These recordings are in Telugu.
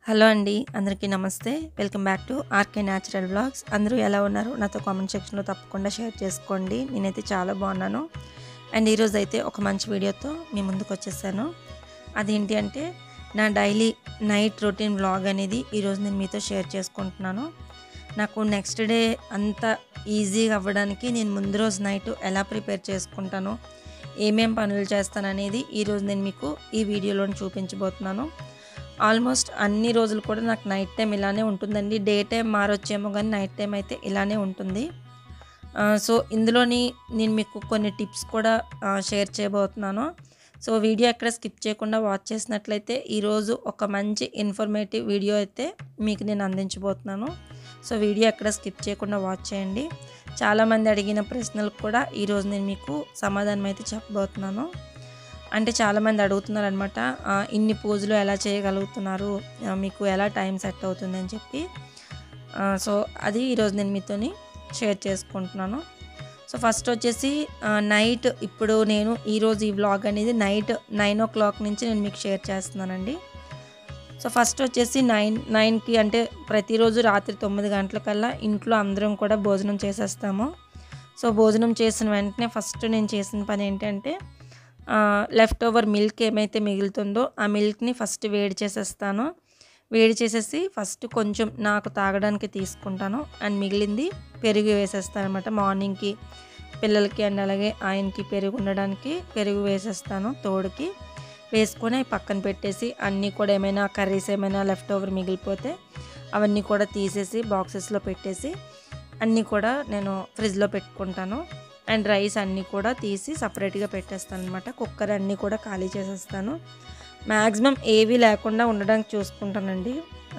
హలో అండి. అందరికీ నమస్తే. Welcome back to RK natural vlogs. అందరూ ఎలా ఉన్నారు? నాతో కామెంట్ సెక్షన్‌లో తప్పకుండా షేర్ చేసుకోండి. నేనైతే చాలా బాగున్నాను. అండ్ ఈరోజైతే ఒక మంచి వీడియోతో మీ ముందుకొచ్చేసాను. అదేంటి అంటే నా డైలీ నైట్ రొటీన్ వ్లాగ్ అనేది ఈరోజు నేను మీతో షేర్ చేసుకుంటున్నాను. నాకు నెక్స్ట్ డే అంతా ఈజీగా అవ్వడానికి నేను ముందు రోజు నైట్ ఎలా ప్రిపేర్ చేసుకుంటానో, ఏమేం పనులు చేస్తాననేది ఈరోజు నేను మీకు ఈ వీడియోలోని చూపించబోతున్నాను. ఆల్మోస్ట్ అన్ని రోజులు కూడా నాకు నైట్ టైం ఇలానే ఉంటుందండి. డే టైం మారొచ్చేమో కానీ నైట్ టైం అయితే ఇలానే ఉంటుంది. సో ఇందులోని నేను మీకు కొన్ని టిప్స్ కూడా షేర్ చేయబోతున్నాను. సో వీడియో ఎక్కడ స్కిప్ చేయకుండా వాచ్ చేసినట్లయితే ఈరోజు ఒక మంచి ఇన్ఫర్మేటివ్ వీడియో అయితే మీకు నేను అందించబోతున్నాను. సో వీడియో ఎక్కడ స్కిప్ చేయకుండా వాచ్ చేయండి. చాలామంది అడిగిన ప్రశ్నలకు కూడా ఈరోజు నేను మీకు సమాధానం అయితే చెప్పబోతున్నాను. అంటే చాలామంది అడుగుతున్నారనమాట, ఇన్ని పూజలు ఎలా చేయగలుగుతున్నారు, మీకు ఎలా టైం సెట్ అవుతుందని చెప్పి. సో అది ఈరోజు నేను మీతోని షేర్ చేసుకుంటున్నాను. సో ఫస్ట్ వచ్చేసి నైట్ ఇప్పుడు నేను ఈరోజు ఈ వ్లాగ్ అనేది నైట్ 9:00 నుంచి నేను మీకు షేర్ చేస్తున్నానండి. సో ఫస్ట్ వచ్చేసి 9కి అంటే ప్రతిరోజు రాత్రి 9 గంటలకల్లా ఇంట్లో అందరం కూడా భోజనం చేసేస్తాము. సో భోజనం చేసిన వెంటనే ఫస్ట్ నేను చేసిన పని ఏంటంటే లెఫ్ట్ ఓవర్ మిల్క్ ఏమైతే మిగులుతుందో ఆ మిల్క్ని ఫస్ట్ వేడి చేసేస్తాను. వేడి చేసేసి ఫస్ట్ కొంచెం నాకు తాగడానికి తీసుకుంటాను. అండ్ మిగిలింది పెరుగు వేసేస్తాను అనమాట. మార్నింగ్కి పిల్లలకి అండ్ అలాగే ఆయనకి పెరుగు ఉండడానికి పెరుగు వేసేస్తాను తోడుకి. వేసుకొని పక్కన పెట్టేసి అన్నీ కూడా ఏమైనా కర్రీస్ ఏమైనా లెఫ్ట్ ఓవర్ మిగిలిపోతే అవన్నీ కూడా తీసేసి బాక్సెస్లో పెట్టేసి అన్నీ కూడా నేను ఫ్రిడ్జ్లో పెట్టుకుంటాను. అండ్ రైస్ అన్నీ కూడా తీసి సపరేట్గా పెట్టేస్తాను అనమాట. కుక్కర్ అన్నీ కూడా ఖాళీ చేసేస్తాను. మ్యాక్సిమం ఏవి లేకుండా ఉండడానికి చూసుకుంటానండి.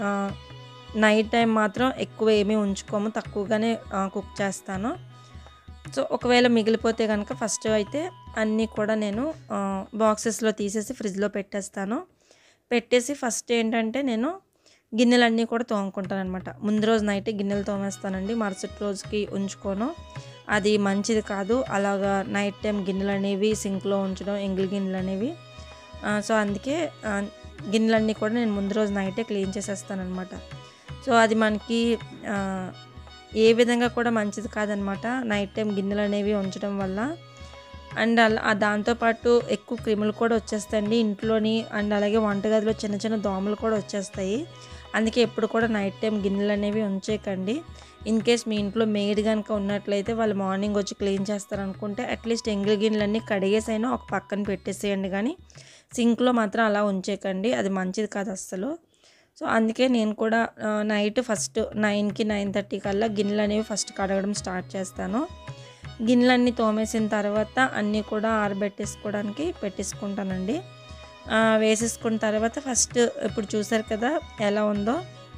నైట్ టైం మాత్రం ఎక్కువ ఏమీ ఉంచుకోము, తక్కువగానే కుక్ చేస్తాను. సో ఒకవేళ మిగిలిపోతే కనుక ఫస్ట్ అయితే అన్నీ కూడా నేను బాక్సెస్లో తీసేసి ఫ్రిడ్జ్లో పెట్టేస్తాను. పెట్టేసి ఫస్ట్ ఏంటంటే నేను గిన్నెలన్నీ కూడా తోముకుంటాను అనమాట. ముందు రోజు నైట్ గిన్నెలు తోమేస్తానండి, మరుసటి రోజుకి ఉంచుకోను. అది మంచిది కాదు. అలాగా నైట్ టైం గిన్నెలు అనేవి సింక్లో ఉంచడం, ఎంగిలి గిన్నెలు అనేవి. సో అందుకే గిన్నెలన్నీ కూడా నేను ముందు రోజు నైటే క్లీన్ చేసేస్తానమాట. సో అది మనకి ఏ విధంగా కూడా మంచిది కాదనమాట నైట్ టైం గిన్నెలు అనేవి ఉంచడం వల్ల. అండ్ దాంతోపాటు ఎక్కువ క్రిములు కూడా వచ్చేస్తాయండి ఇంట్లోని. అండ్ అలాగే వంటగదిలో చిన్న చిన్న దోమలు కూడా వచ్చేస్తాయి. అందుకే ఎప్పుడు కూడా నైట్ టైం గిన్నెలు అనేవి ఉంచేయకండి. ఇన్ కేస్ మీ ఇంట్లో మెయిడ్ కనుక ఉన్నట్లయితే వాళ్ళు మార్నింగ్ వచ్చి క్లీన్ చేస్తారనుకుంటే అట్లీస్ట్ ఎంగిలి గిన్నెలన్నీ కడిగేసైనా ఒక పక్కన పెట్టేసేయండి, కానీ సింక్లో మాత్రం అలా ఉంచేయకండి. అది మంచిది కాదు అస్సలు. సో అందుకే నేను కూడా నైట్ ఫస్ట్ 9కి 9:30 కల్లా గిన్నెలు అనేవి ఫస్ట్ కడగడం స్టార్ట్ చేస్తాను. గిన్నెలన్నీ తోమేసిన తర్వాత అన్నీ కూడా ఆరబెట్టేసుకోవడానికి పెట్టేసుకుంటానండి. వేసేసుకున్న తర్వాత ఫస్ట్ ఇప్పుడు చూసారు కదా ఎలా ఉందో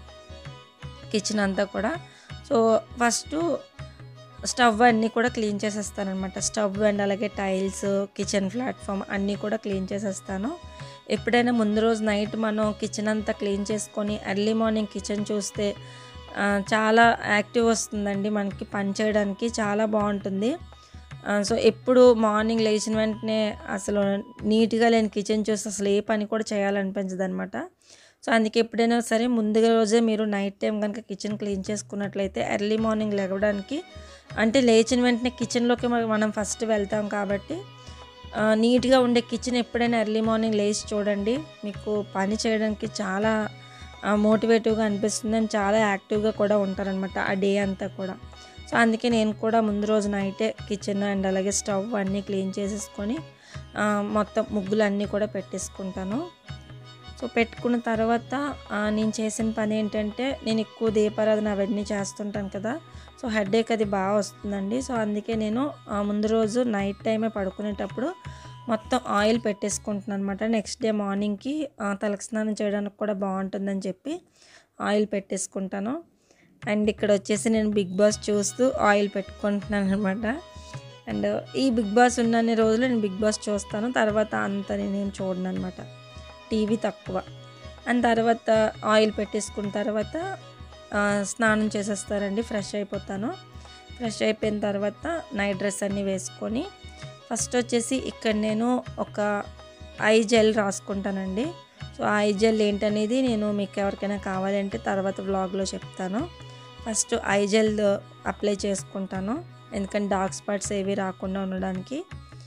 కిచెన్ అంతా కూడా. సో ఫస్ట్ స్టవ్ అన్నీ కూడా క్లీన్ చేసేస్తానమాట. స్టవ్ అండ్ అలాగే టైల్స్, కిచెన్ ప్లాట్ఫామ్ అన్నీ కూడా క్లీన్ చేసేస్తాను. ఎప్పుడైనా ముందు రోజు నైట్ మనం కిచెన్ అంతా క్లీన్ చేసుకొని ఎర్లీ మార్నింగ్ కిచెన్ చూస్తే చాలా యాక్టివ్ వస్తుందండి, మనకి పని చేయడానికి చాలా బాగుంటుంది. సో ఎప్పుడు మార్నింగ్ లేచిన వెంటనే అసలు నీట్గా లేని కిచెన్ చూస్తే అసలు ఏ పని కూడా చేయాలనిపించదు అనమాట. సో అందుకే ఎప్పుడైనా సరే ముందు రోజే మీరు నైట్ టైం కనుక కిచెన్ క్లీన్ చేసుకున్నట్లయితే ఎర్లీ మార్నింగ్ లేవడానికి, అంటే లేచిన వెంటనే కిచెన్లోకి మనం ఫస్ట్ వెళ్తాం కాబట్టి నీట్గా ఉండే కిచెన్ ఎప్పుడైనా ఎర్లీ మార్నింగ్ లేచి చూడండి, మీకు పని చేయడానికి చాలా మోటివేటివ్గా అనిపిస్తుంది. అండ్ చాలా యాక్టివ్గా కూడా ఉంటారనమాట ఆ డే అంతా కూడా. సో అందుకే నేను కూడా ముందు రోజు నైటే కిచెన్ అండ్ అలాగే స్టవ్ అన్నీ క్లీన్ చేసేసుకొని మొత్తం ముగ్గులు అన్నీ కూడా పెట్టేసుకుంటాను. సో పెట్టుకున్న తర్వాత నేను చేసిన పని ఏంటంటే నేను ఎక్కువ దీపారాధన అవన్నీ చేస్తుంటాను కదా. సో హెడేక్ అది బాగా వస్తుందండి. సో అందుకే నేను ముందు రోజు నైట్ టైమే పడుకునేటప్పుడు మొత్తం ఆయిల్ పెట్టేసుకుంటున్నాను అనమాట. నెక్స్ట్ డే మార్నింగ్కి తలకు స్నానం చేయడానికి కూడా బాగుంటుందని చెప్పి ఆయిల్ పెట్టేసుకుంటాను. అండ్ ఇక్కడ వచ్చేసి నేను బిగ్ బాస్ చూస్తూ ఆయిల్ పెట్టుకుంటున్నాను అనమాట. అండ్ ఈ బిగ్ బాస్ ఉన్నన్ని రోజులు నేను బిగ్ బాస్ చూస్తాను, తర్వాత అంత నేనేం చూడను అనమాట, టీవీ తక్కువ. అండ్ తర్వాత ఆయిల్ పెట్టేసుకున్న తర్వాత స్నానం చేసేస్తారండి, ఫ్రెష్ అయిపోతాను. ఫ్రెష్ అయిపోయిన తర్వాత నైట్ డ్రెస్ అన్నీ వేసుకొని ఫస్ట్ వచ్చేసి ఇక్కడ నేను ఒక ఐ జెల్ రాసుకుంటానండి. సో ఆ ఐ జెల్ ఏంటనేది నేను మీకు ఎవరికైనా కావాలంటే తర్వాత వ్లాగ్లో చెప్తాను. ఫస్ట్ ఐ జెల్ అప్లై చేసుకుంటాను, ఎందుకంటే డార్క్ స్పాట్స్ ఏవి రాకుండా ఉండడానికి.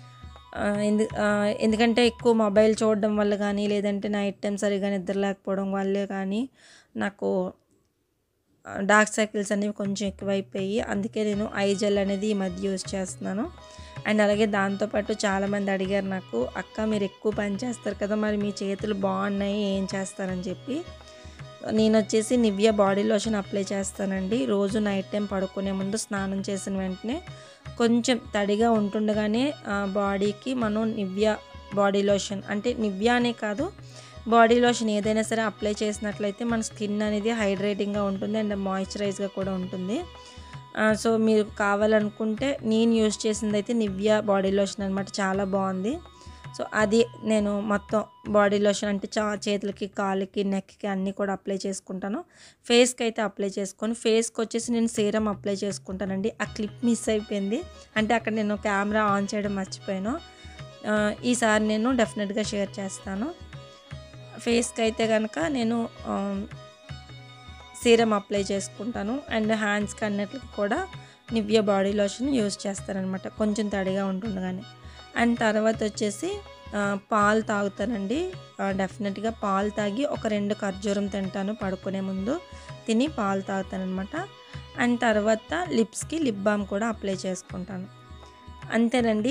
ఎందుకంటే ఎక్కువ మొబైల్ చూడడం వల్ల కానీ, లేదంటే నైట్ టైం సరిగ్గా నిద్ర లేకపోవడం వల్లే కానీ నాకు డార్క్ సర్కిల్స్ అనేవి కొంచెం ఎక్కువైపోయి, అందుకే నేను ఐ జెల్ అనేది ఈ మధ్య యూజ్ చేస్తున్నాను. అండ్ అలాగే దాంతోపాటు చాలామంది అడిగారు నాకు, అక్క మీరు ఎక్కువ పని చేస్తారు కదా, మరి మీ చేతులు బాగున్నాయి ఏం చేస్తారని చెప్పి. నేను వచ్చేసి నివ్యా బాడీ లోషన్ అప్లై చేస్తానండి. రోజు నైట్ టైం పడుకునే ముందు స్నానం చేసిన వెంటనే కొంచెం తడిగా ఉంటుండగానే బాడీకి మనం నివ్యా బాడీ లోషన్, అంటే నివ్యా అనే కాదు, బాడీ లోషన్ ఏదైనా సరే అప్లై చేసినట్లయితే మన స్కిన్ అనేది హైడ్రేటింగ్గా ఉంటుంది అండ్ మాయిశ్చరైజ్గా కూడా ఉంటుంది. సో మీరు కావాలనుకుంటే నేను యూజ్ చేసింది అయితే నివ్యా బాడీ లోషన్ అనమాట, చాలా బాగుంది. సో అది నేను మొత్తం బాడీ లోషన్ అంటే చేతులకి, కాళ్ళకి, నెక్కి అన్నీ కూడా అప్లై చేసుకుంటాను. ఫేస్కి అయితే అప్లై చేసుకొని, ఫేస్కి వచ్చేసి నేను సీరం అప్లై చేసుకుంటానండి. ఆ క్లిప్ మిస్ అయిపోయింది, అంటే అక్కడ నేను కెమెరా ఆన్ చేయడం మర్చిపోయాను. ఈసారి నేను డెఫినెట్గా షేర్ చేస్తాను. ఫేస్కి అయితే కనుక నేను సీరం అప్లై చేసుకుంటాను అండ్ హ్యాండ్స్కి అన్నిటికి కూడా నివ్యా బాడీ లోషన్ యూజ్ చేస్తానన్నమాట, కొంచెం తడిగా ఉంటుండగానే. అండ్ తర్వాత వచ్చేసి పాలు తాగుతానండి. డెఫినెట్గా పాలు తాగి ఒక 2 ఖర్జూరం తింటాను పడుకునే ముందు, తిని పాలు తాగుతానమాట. అండ్ తర్వాత లిప్స్కి లిప్ బామ్ కూడా అప్లై చేసుకుంటాను. అంతేనండి.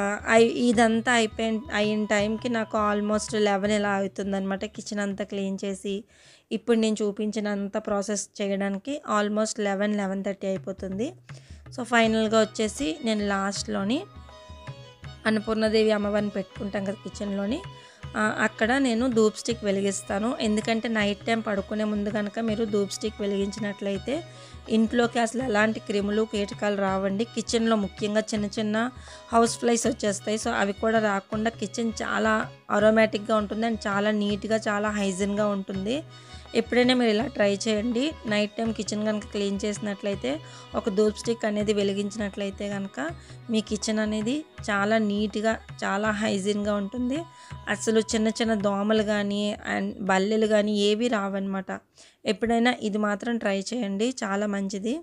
ఇదంతా అయిన టైంకి నాకు ఆల్మోస్ట్ 11 ఇలా అవుతుందనమాట. కిచెన్ అంతా క్లీన్ చేసి ఇప్పుడు నేను చూపించినంత ప్రాసెస్ చేయడానికి ఆల్మోస్ట్ 11:30 అయిపోతుంది. సో ఫైనల్గా వచ్చేసి నేను లాస్ట్లోని అన్నపూర్ణాదేవి అమ్మవారిని పెట్టుకుంటాం కదా కిచెన్లోని, అక్కడ నేను ధూప్ స్టిక్ వెలిగిస్తాను. ఎందుకంటే నైట్ టైం పడుకునే ముందు కనుక మీరు ధూప్ స్టిక్ వెలిగించినట్లయితే ఇంట్లోకి అసలు ఎలాంటి క్రిములు, కీటకాలు రావండి. కిచెన్లో ముఖ్యంగా చిన్న చిన్న హౌస్ ఫ్లైస్ వచ్చేస్తాయి. సో అవి కూడా రాకుండా కిచెన్ చాలా అరోమాటిక్గా ఉంటుంది అండ్ చాలా నీట్గా, చాలా హైజీన్గా ఉంటుంది. ఎప్పుడైనా మీరు ఇలా ట్రై చేయండి. నైట్ టైం కిచెన్ కనుక క్లీన్ చేసినట్లయితే, ఒక ధూప్ స్టిక్ అనేది వెలిగించినట్లయితే కనుక మీ కిచెన్ అనేది చాలా నీట్గా, చాలా హైజీన్గా ఉంటుంది. అసలు చిన్న చిన్న దోమలు కానీ అండ్ బల్లెలు కానీ ఏవి రావన్నమాట. ఎప్పుడైనా ఇది మాత్రం ట్రై చేయండి, చాలా మంచిది.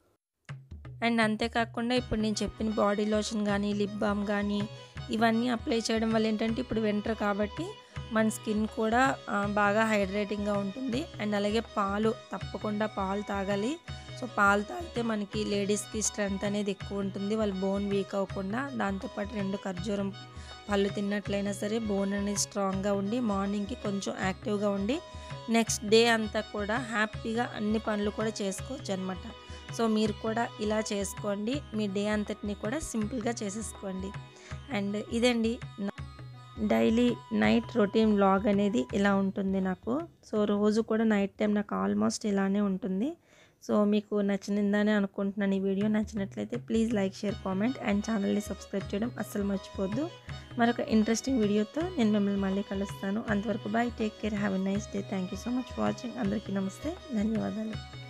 అండ్ అంతేకాకుండా ఇప్పుడు నేను చెప్పిన బాడీ లోషన్ కానీ, లిప్ బామ్ కానీ ఇవన్నీ అప్లై చేయడం వల్ల ఏంటంటే, ఇప్పుడు వింటర్ కాబట్టి మన స్కిన్ కూడా బాగా హైడ్రేటింగ్గా ఉంటుంది. అండ్ అలాగే పాలు, తప్పకుండా పాలు తాగాలి. సో పాలు తాగితే మనకి లేడీస్కి స్ట్రెంత్ అనేది ఎక్కువ ఉంటుంది, వాళ్ళ బోన్ వీక్ అవ్వకుండా. దాంతోపాటు 2 ఖర్జూరం పళ్ళు తిన్నట్లయినా సరే బోన్ అనేది స్ట్రాంగ్గా ఉండి మార్నింగ్కి కొంచెం యాక్టివ్గా ఉండి నెక్స్ట్ డే అంతా కూడా హ్యాపీగా అన్ని పనులు కూడా చేసుకోవచ్చు అనమాట. సో మీరు కూడా ఇలా చేసుకోండి, మీ డే అంతటిని కూడా సింపుల్గా చేసేసుకోండి. అండ్ ఇదండి డైలీ నైట్ రొటీన్ వ్లాగ్ అనేది ఇలా ఉంటుంది నాకు. సో రోజు కూడా నైట్ టైం నాకు ఆల్మోస్ట్ ఇలానే ఉంటుంది. సో మీకు నచ్చిందని అనుకుంటున్నాను. ఈ వీడియో నచ్చినట్లయితే please like, share, comment and ఛానల్ని సబ్స్క్రైబ్ చేయడం అస్సలు మర్చిపోద్దు. మరొక ఇంట్రెస్టింగ్ వీడియోతో నేను మిమ్మల్ని మళ్ళీ కలుస్తాను. అంతవరకు bye, take care, have a nice day. Thank you so much for watching. అందరికీ నమస్తే, ధన్యవాదాలు.